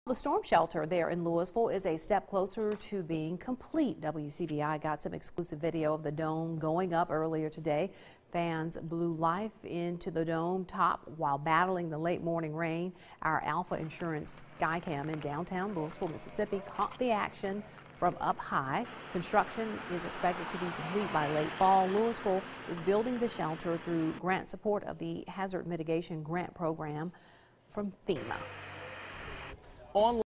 The storm shelter there in Louisville is a step closer to being complete. WCBI got some exclusive video of the dome going up earlier today. Fans blew life into the dome top while battling the late morning rain. Our Alpha Insurance Skycam in downtown Louisville, Mississippi caught the action from up high. Construction is expected to be complete by late fall. Louisville is building the shelter through grant support of the Hazard Mitigation Grant Program from FEMA.